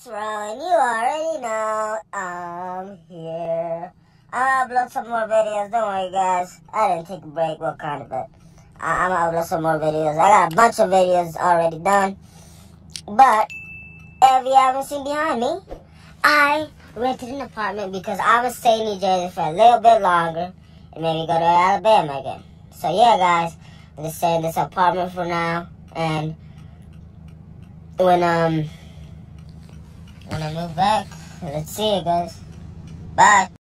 it's Rowan. You already know I'm here. I'll upload some more videos. Don't worry, guys. I didn't take a break. What kind of it? I'm gonna upload some more videos. I got a bunch of videos already done. But if you haven't seen behind me, I rented an apartment because I was staying in New Jersey for a little bit longer and maybe go to Alabama again. So yeah, guys, I'm just staying in this apartment for now, and when I move back, let's see you guys. Bye.